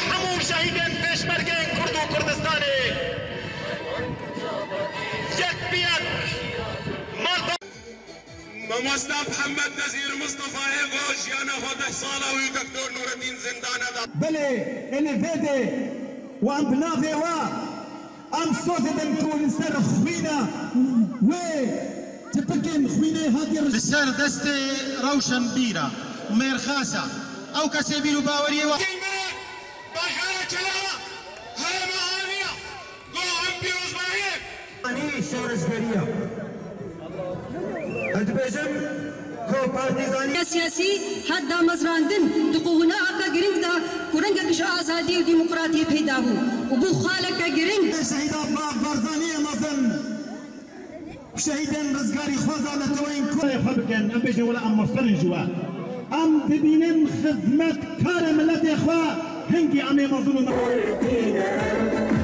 همون شهیدین پیشمرگین کرد و کردستانی یک بیک مردم ممثل محمد نذیر مصطفى غوش يانا 11 ساله ودكتور نور الدين زندان بله الفيدي وام بنافي ام صوت بنكون سر خوينا و تبكن خوينا هادي السر دستي روشن بيرا ومير خاسة او كسبيل باوري سیاسی حد مزراندن دقونا کا گرنگ دا کورنگ کش آزادی و دیموکراتی پیدا ہو و بو خالق کا گرنگ شهید باغ بارزانی مزن شهیدن رزگاری خوزانه توین كل خبكن ام بيجي ولا ام فرنجوا ام ببينن خدمت كار ملت اخوا هنگي ام مظلوم